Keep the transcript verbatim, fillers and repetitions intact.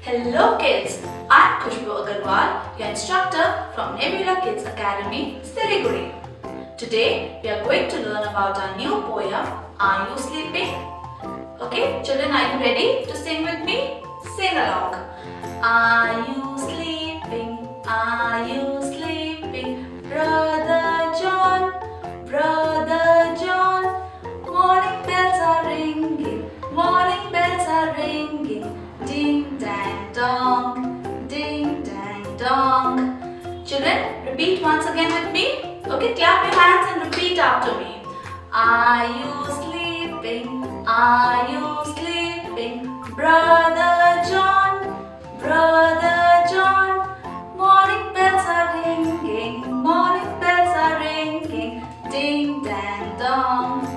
Hello kids, I'm your instructor from Nebula Kids Academy, Siliguri. Today we are going to learn about our new poem, Are You Sleeping? Okay, children, are you ready to sing with me? Sing along. Are you sleeping? Are you sleeping? Brother John, Brother John. Morning bells are ringing, morning bells are ringing. Ding dang dong, ding dang dong. Children, repeat once again with me. Okay, clap your hands and repeat after me. Are you sleeping? Are you sleeping? Brother John, Brother John. Morning bells are ringing, morning bells are ringing. Ding dang dong,